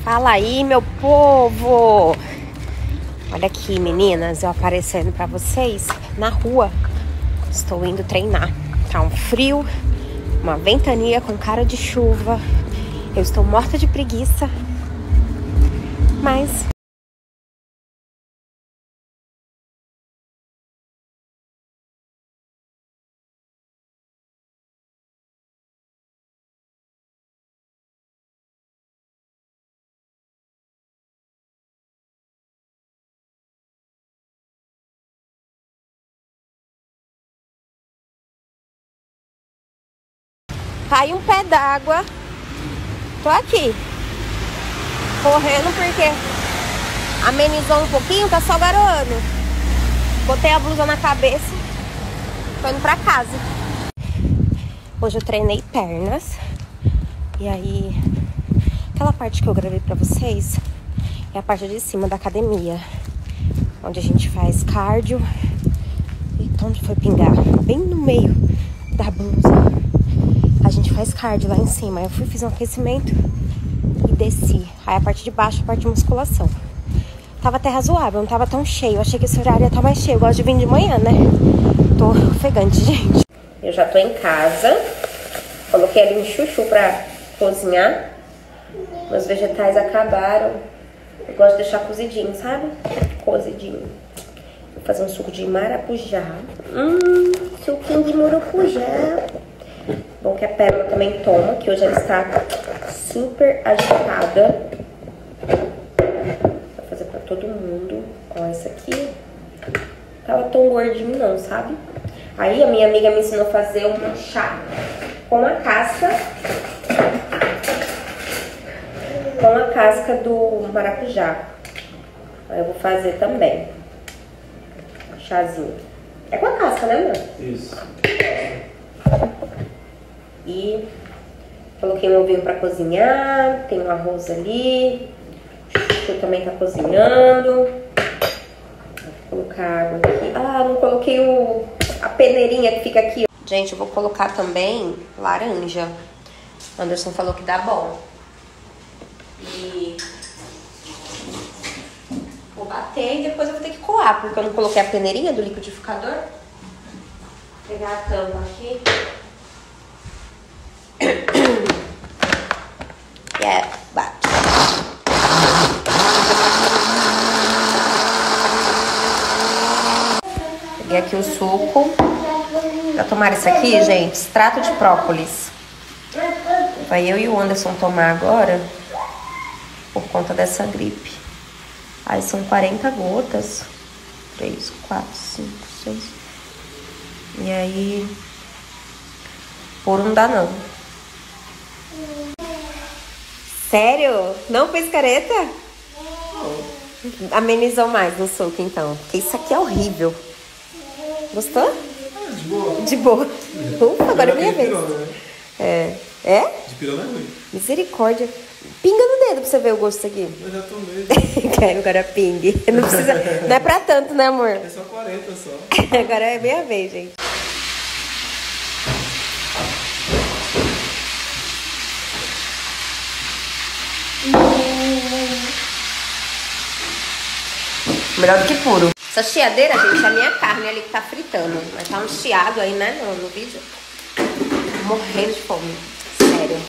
Fala aí, meu povo! Olha aqui, meninas, eu aparecendo pra vocês na rua. Estou indo treinar. Tá um frio, uma ventania com cara de chuva. Eu estou morta de preguiça, mas... cai um pé d'água. Tô aqui, correndo porque amenizou um pouquinho, tá só garoando. Botei a blusa na cabeça, tô indo pra casa. Hoje eu treinei pernas. E aí, aquela parte que eu gravei pra vocês é a parte de cima da academia, onde a gente faz cardio. E onde foi pingar? Bem no meio da blusa. A gente faz cardio lá em cima. Eu fiz um aquecimento e desci. Aí a parte de baixo, a parte de musculação. Tava até razoável, não tava tão cheio. Eu achei que esse horário ia estar mais cheio. Eu gosto de vir de manhã, né? Tô ofegante, gente. Eu já tô em casa. Coloquei ali um chuchu pra cozinhar. Meus vegetais acabaram. Eu gosto de deixar cozidinho, sabe? Cozidinho. Vou fazer um suco de maracujá. Suquinho de maracujá. Bom que a Pérola também toma, que hoje ela está super agitada. Vou fazer pra todo mundo. Ó, essa aqui tava tão gordinho não, sabe? Aí a minha amiga me ensinou a fazer um chá com a casca. Com a casca do maracujá. Aí eu vou fazer também. Chazinho. É com a casca, né, amor? Isso. E coloquei meu vinho pra cozinhar. Tem um arroz ali. O chuchu também tá cozinhando. Vou colocar água aqui. Ah, não coloquei a peneirinha que fica aqui. Gente, eu vou colocar também laranja. Anderson falou que dá bom. E vou bater e depois eu vou ter que coar, porque eu não coloquei a peneirinha do liquidificador. Vou pegar a tampa aqui. Bate. Peguei aqui o suco. Pra tomar isso aqui, gente, extrato de própolis. Vai eu e o Anderson tomar agora, por conta dessa gripe. Aí são 40 gotas. 3, 4, 5, 6. E aí, por não dá não. Sério? Não fez careta? Não. Amenizou mais no suco, então. Porque isso aqui é horrível. Gostou? De boa. De boa. Ufa, agora é minha vez. É. É? De pirona é ruim. Misericórdia. Pinga no dedo pra você ver o gosto aqui. Eu já tomei. Quero agora pingue. Não precisa. Não é pra tanto, né, amor? É só 40 só. Agora é minha vez, gente. Melhor do que puro. Essa chiadeira, gente, é a minha carne ali que tá fritando. Mas tá um chiado aí, né, no vídeo. Morrendo de fome. Sério.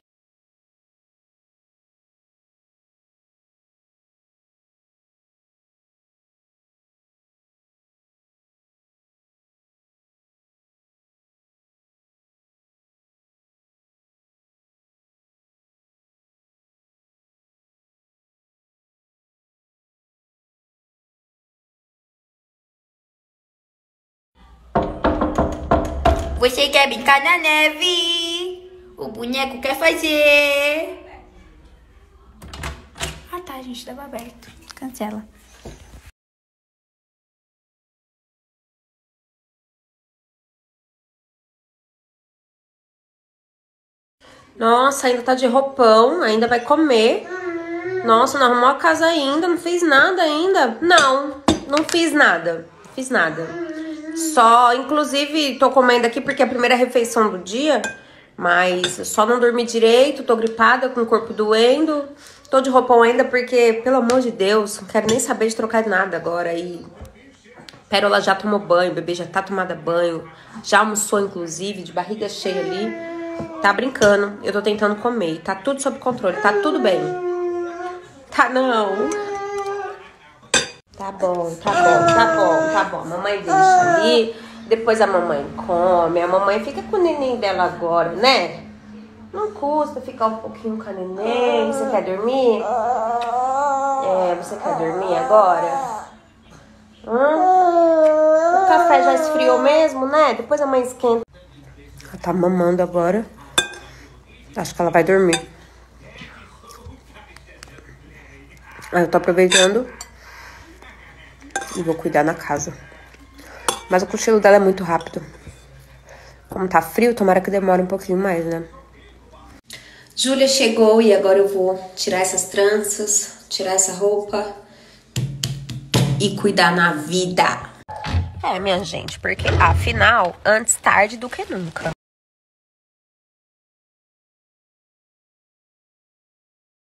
Você quer brincar na neve? O boneco quer fazer. Ah tá, gente, tava aberto. Cancela. Nossa, ainda tá de roupão, ainda vai comer. Nossa, não arrumou a casa ainda, não fez nada ainda. Não fiz nada. Fiz nada. Só, inclusive, tô comendo aqui porque a primeira refeição do dia Mas só não dormi direito, tô gripada, com o corpo doendo. Tô de roupão ainda porque, pelo amor de Deus, não quero nem saber de trocar nada agora. E Pérola já tomou banho, o bebê já tá tomado banho. Já almoçou, inclusive, de barriga cheia ali. Tá brincando, eu tô tentando comer. Tá tudo sob controle, tá tudo bem. Tá não. Tá bom, tá bom, tá bom, tá bom. A mamãe deixa ali, depois a mamãe come. A mamãe fica com o neném dela agora, né? Não custa ficar um pouquinho com a neném. Você quer dormir? Você quer dormir agora? O café já esfriou mesmo, né? Depois a mãe esquenta. Ela tá mamando agora. Acho que ela vai dormir. Aí eu tô aproveitando e vou cuidar na casa. Mas o cochilo dela é muito rápido. Como tá frio, tomara que demore um pouquinho mais, né? Júlia chegou e agora eu vou tirar essas tranças, tirar essa roupa e cuidar na vida. Minha gente, porque afinal, antes tarde do que nunca.